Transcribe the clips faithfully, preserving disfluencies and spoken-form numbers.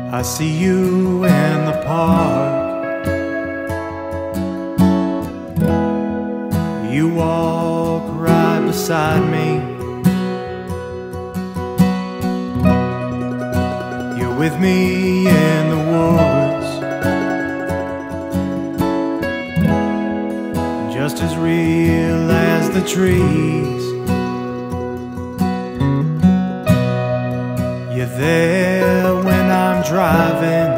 I see you in the park. You walk right beside me. You're with me in the woods, just as real as the trees. You're there when I'm driving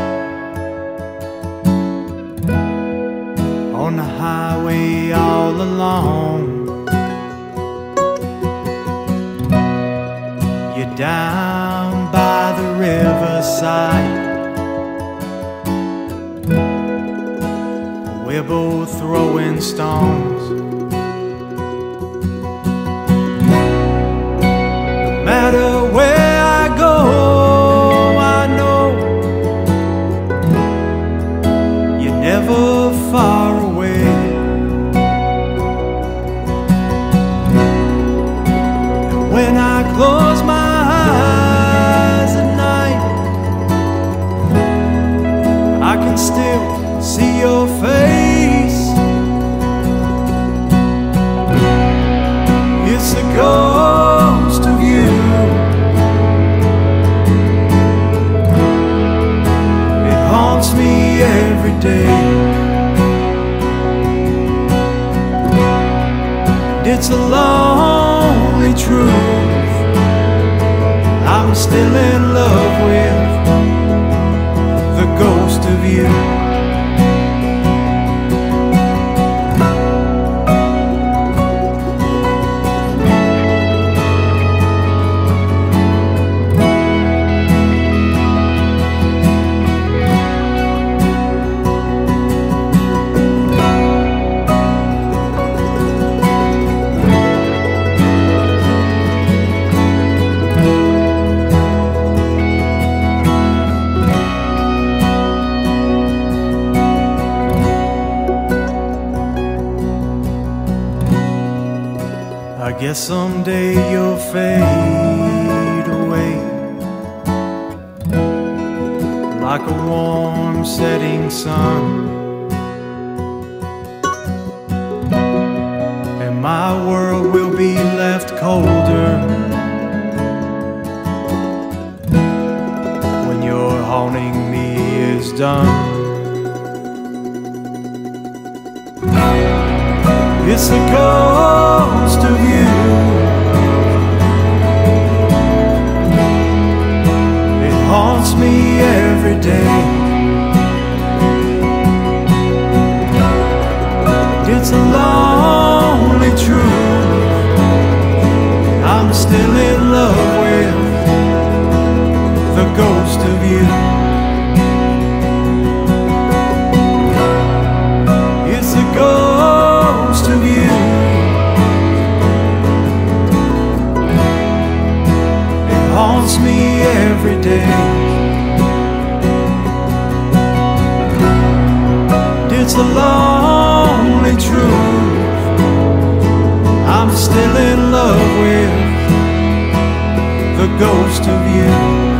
on the highway all alone. You're down by the riverside. We're both throwing stones. No matter where I go, I know you're never far away. And when I close my eyes at night, I can still see your face. It's a ghost of you. It haunts me every day. And it's a lonely truth. I'm still in love with the ghost of you. I guess someday you'll fade away like a warm setting sun, and my world will be left colder when your haunting me is done. It's a ghost of you. It haunts me every day. It's a lonely truth. I'm still in love with the ghost of you. It's a ghost of you. It haunts me every day. It's a lonely truth. I'm still in love with the ghost of you.